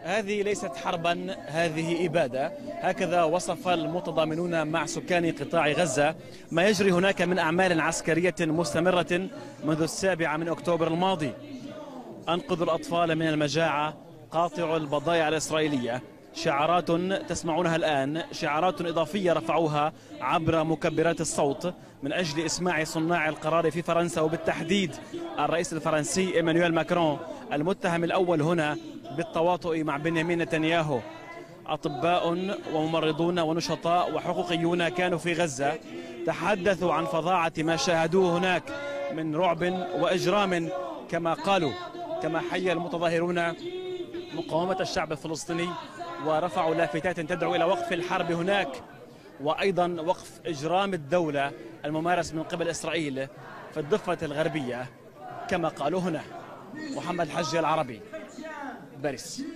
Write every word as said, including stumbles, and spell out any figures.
هذه ليست حربا، هذه إبادة. هكذا وصف المتضامنون مع سكان قطاع غزة ما يجري هناك من أعمال عسكرية مستمرة منذ السابع من أكتوبر الماضي. أنقذوا الأطفال من المجاعة، قاطعوا البضائع الإسرائيلية. شعارات تسمعونها الآن، شعارات إضافية رفعوها عبر مكبرات الصوت من أجل إسماع صناع القرار في فرنسا، وبالتحديد الرئيس الفرنسي إيمانويل ماكرون المتهم الأول هنا بالتواطؤ مع بنيامين نتنياهو. أطباء وممرضون ونشطاء وحقوقيون كانوا في غزة، تحدثوا عن فظاعة ما شاهدوه هناك من رعب وإجرام كما قالوا، كما حيا المتظاهرون مقاومة الشعب الفلسطيني ورفعوا لافتات تدعو إلى وقف الحرب هناك، وأيضا وقف إجرام الدولة الممارس من قبل إسرائيل في الضفة الغربية كما قالوا هنا. محمد حجي، العربي، باريس.